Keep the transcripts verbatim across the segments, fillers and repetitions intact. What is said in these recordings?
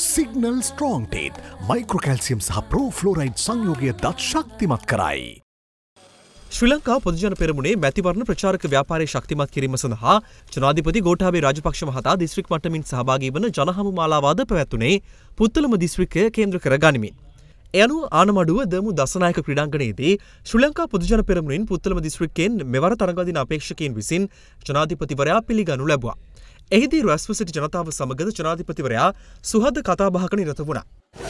Signal strong ටීත් මයික්‍රෝකැල්සියම් සහ ප්‍රෝෆ්ලෝරයිඩ් සංයෝගය දත් ශක්තිමත් කරයි. ශ්‍රී ලංකා පොදුජන පෙරමුණේ මැතිවරණ ප්‍රචාරක ව්‍යාපාරය ශක්තිමත් කිරීම සඳහා ජනාධිපති ගෝඨාභය රාජපක්ෂ මහතා දිස්ත්‍රික් මට්ටමින් සහභාගී වන ජනහමු මාලාවාද පැවැත්වුණේ පුත්තලම දිස්ත්‍රික්කය කේන්ද්‍ර කර ගනිමින්. ඒ අනුව ආනමඩුව දමු දසනායක ක්‍රීඩාංගණයේදී ශ්‍රී ලංකා පොදුජන පෙරමුණින් පුත්තලම දිස්ත්‍රික්කයෙන් මෙවර තරඟදින අපේක්ෂකයින් විසින් ජනාධිපතිවරයා පිළිගනු ලැබුවා. එහිදී රැස්ව සිටි ජනතාව සමගද ජනාධිපතිවරයා සුහද කතාබහක නිරත වුණා.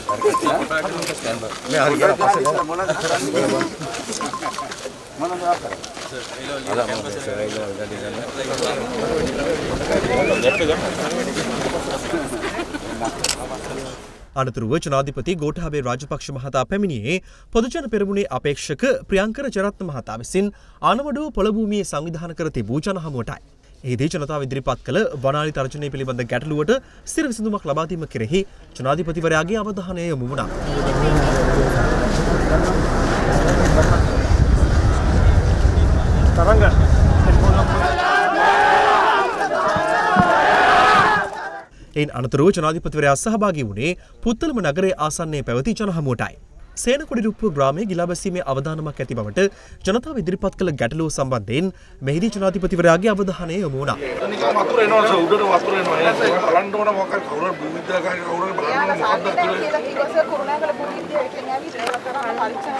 අනතුරුව ජනාධිපති ගෝඨාභය රාජපක්ෂ මහතා පැමිණියේ පොදුජන පෙරමුණේ අපේක්ෂක ප්‍රියංකර ජරත්න මහතා විසින් ආනමඩුව පොළභූමියේ සංවිධානය කර තිබූ ජනහමුවටයි. එහිදී ජනතාව ඉදිරිපත් කළ වනාලි තර්ජනය පිළිබඳ ගැටලුවට ස්ථිර විසඳුමක් ලබා දීම කෙරෙහි ජනාධිපතිවරයාගේ අවධානය යොමු වුණා. තරංග එයින් අනතුරුව ජනාධිපතිවරයා සහභාගී වුණේ පුත්තලම නගරයේ ආසන්නයේ පැවති ජනහමුවටයි. සේනකොඩිරුප්පුව ග්‍රාමයේ ගිලා බැසීමේ අවදානමක් ඇති බවට ජනතාව ඉදිරිපත් කළ ගැටලුව සම්බන්ධයෙන් මෙහිදී ජනාධිපතිවරයාගේ අවධානය යොමු වුණා. වතුර එනවා සර් උඩට වතුර එනවා. ඒක බලන්න ඕන මොකක්ද කවුරු භූමිද්‍යාකාරී කවුරු බලන්න මොකක්ද කියලා. ඊට කුරුණෑගල භූමිද්‍යාව කියන්නේ ඇවිත් ඒවා කරලා පරීක්ෂණ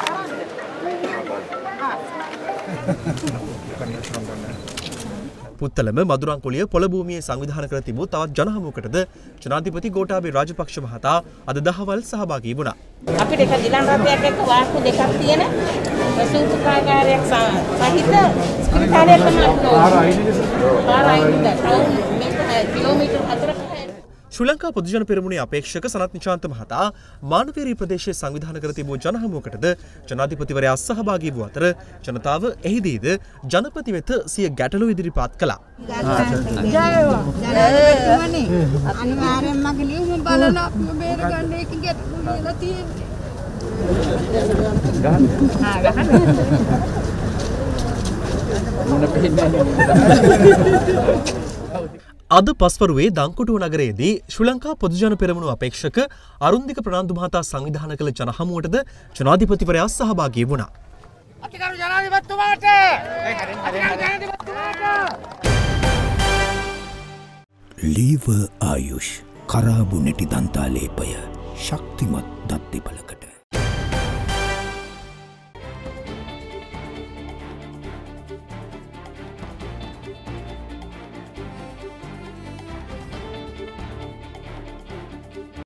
කරන්නේ. පුත්තලම මදුරංකොලිය පොළභූමියේ සංවිධානය කර තිබූ තවත් ජනහමුවකටද ජනාධිපති ගෝඨාභය රාජපක්ෂ මහතා අද දහවල් සහභාගී වුණා. අපිට එක ගිලන් රථයක් එක්ක වාහන දෙකක් තියෙන සූත්‍රකාරයක් සහිත ස්පිරිතාලයක් තමයි කිලෝමීටර් හතරක්. ශ්‍රී ලංකා පොදුජන පෙරමුණේ අපේක්ෂක සනත් නිශාන්ත මහතා මානවීය ප්‍රදේශයේ සංවිධානය කර තිබූ ජනහමුවකටද ජනාධිපතිවරයා සහභාගී වූ අතර ජනතාව එහිදීද ජනපති වෙත සිය ගැටලු ඉදිරිපත් කළා. අනිවාර්යෙන්ම මගේ ලියුම බලලා අපිව බේරගන්න එක ගැටලු ලියලා තියෙන්නේ. අද පස්වරුවේ දංකොටුව නගරයේදී ශ්‍රී ලංකා පොදුජන පෙරමුණු අපේක්ෂක අරුන්දික ප්‍රනාන්දු මහතා සංවිධානය කළ ජනහමුවටද ජනාධිපතිවරයා සහභාගී වුණා. අතිගරු ජනාධිපතිතුමාට ලීව ආයුෂ් කරාබු නැටි දන්තාලේපය ශක්තිමත් දත් දෙපළකට